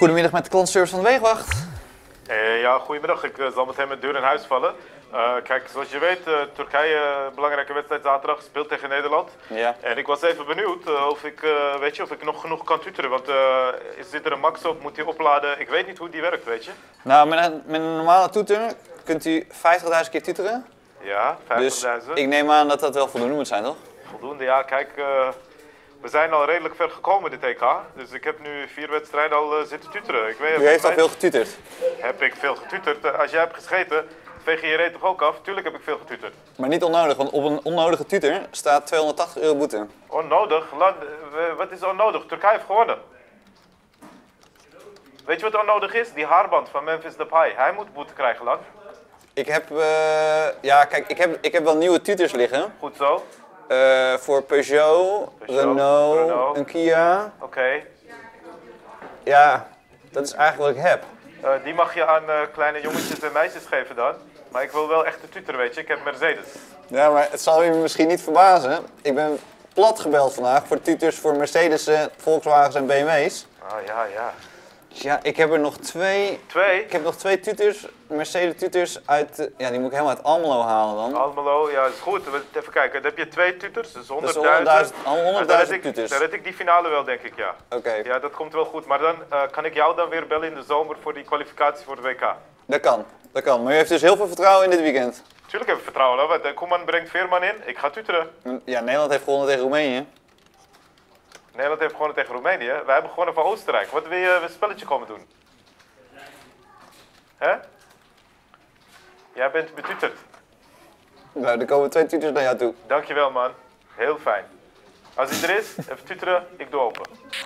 Goedemiddag met de klantservice van de Wegenwacht. Ja, goedemiddag. Ik zal meteen met deur in huis vallen. Kijk, zoals je weet, Turkije, belangrijke wedstrijd zaterdag, speelt tegen Nederland. Ja. En ik was even benieuwd of ik nog genoeg kan tuteren. Want zit er een max op, moet hij opladen? Ik weet niet hoe die werkt, weet je. Nou, met een normale toeter kunt u 50.000 keer tuteren. Ja, 50.000. Dus ik neem aan dat dat wel voldoende moet zijn, toch? Voldoende, ja. Kijk, we zijn al redelijk ver gekomen dit EK. Dus ik heb nu 4 wedstrijden al zitten tuteren. U heeft al veel getuterd. Heb ik veel getuterd? Als jij hebt gescheten, veeg je je reet toch ook af? Tuurlijk heb ik veel getuterd. Maar niet onnodig, want op een onnodige tuter staat €280 boete. Onnodig? Wat is onnodig? Turkije heeft gewonnen. Weet je wat onnodig is? Die haarband van Memphis Depay. Hij moet boete krijgen, land. Ik heb, ja kijk, ik heb wel nieuwe tuters liggen. Goed zo. Voor Peugeot, Renault, een Kia. Oké. Ja, dat is eigenlijk wat ik heb. Die mag je aan kleine jongetjes en meisjes geven dan. Maar ik wil wel echt de tutor, weet je. Ik heb Mercedes. Ja, maar het zal u misschien niet verbazen. Ik ben plat gebeld vandaag voor tuters voor Mercedes, Volkswagens en BMW's. Ah, ja. Ja, ik heb er nog 2. 2? Ik heb nog 2 tutors, Mercedes tutors uit, ja, die moet ik helemaal uit Almelo halen dan. Almelo, ja, is goed. Even kijken, dan heb je 2 tutors, dus 100.000. Dus 100.000 tutors. Dan red ik die finale wel, denk ik, ja. Oké. Ja, dat komt wel goed. Maar dan kan ik jou dan weer bellen in de zomer voor die kwalificatie voor de WK. Dat kan. Maar u heeft dus heel veel vertrouwen in dit weekend. Tuurlijk heb ik vertrouwen, hè. De Koeman brengt Veerman in, ik ga tuteren. Ja, Nederland heeft gewonnen tegen Roemenië. Nederland heeft gewonnen tegen Roemenië. Wij hebben gewonnen van Oostenrijk. Wat wil je een spelletje komen doen? Hè? Jij bent betuterd. Nou, er komen 2 tutors naar jou toe. Dankjewel, man. Heel fijn. Als hij er is, even tuteren, ik doe open.